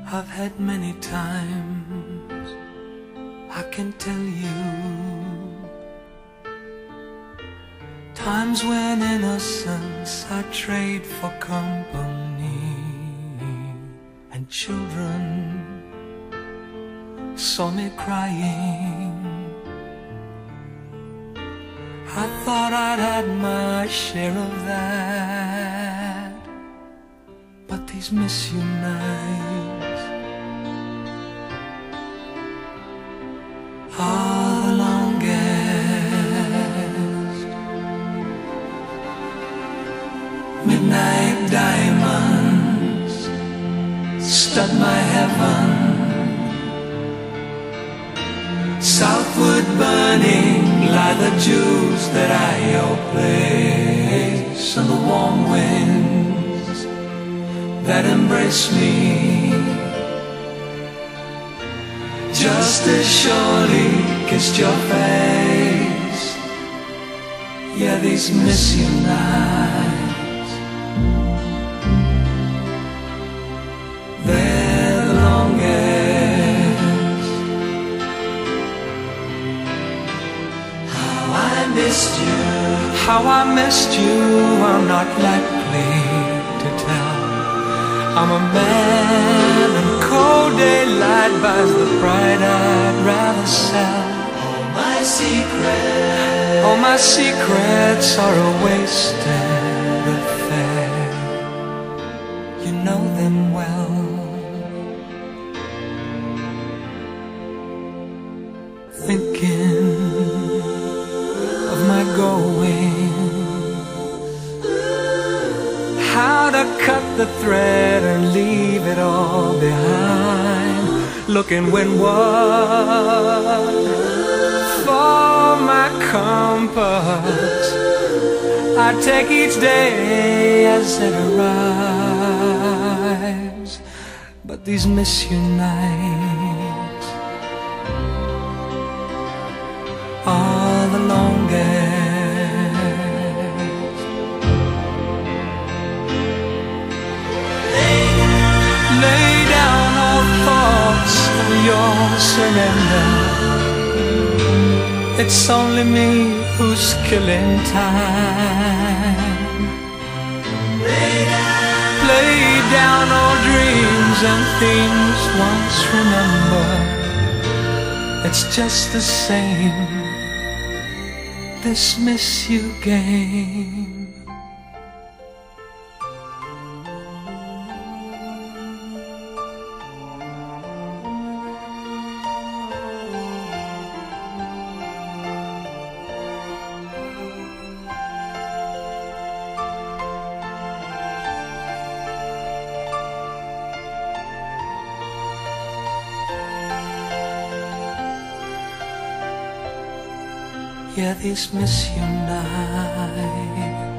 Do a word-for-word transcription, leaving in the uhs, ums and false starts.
I've had many times, I can tell you, times when innocence I trade for company, and children saw me crying. I thought I'd had my share of that, but these miss you nights are the longest. Midnight diamonds stud my heaven, southward burning lie the jewels that I owe place, and the warm winds that embrace me just as surely kissed your face. Yeah, these miss you nights, they're the longest. How I missed you, how I missed you, I'm not likely to tell. I'm a man, and cold daylight buys the pride I'd rather sell. All my secrets, all my secrets are a wasted affair. You know them well. Thinking of my going, how to cut the thread and leave it all behind, looking windward for my compass. I take each day as it arrives, but these miss you nights are the longest. Lay down all thoughts of your surrender. It's only me who's killing time. Lay down, lay down all dreams and things once remembered. It's just the same, this miss you game. Yeah, these miss you nights